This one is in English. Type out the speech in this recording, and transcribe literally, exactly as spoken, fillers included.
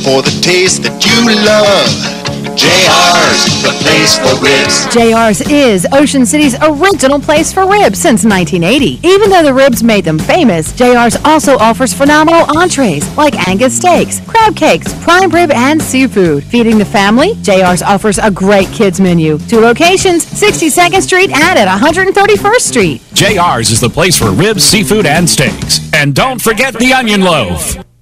for the taste that you love. J R's, the place for ribs. J R's is Ocean City's original place for ribs since nineteen eighty. Even though the ribs made them famous, J R's also offers phenomenal entrees like Angus steaks, crab cakes, prime rib, and seafood. Feeding the family, J R's offers a great kids menu. Two locations, sixty-second Street and at one hundred thirty-first Street. J R's is the place for ribs, seafood, and steaks. And don't forget the onion loaf.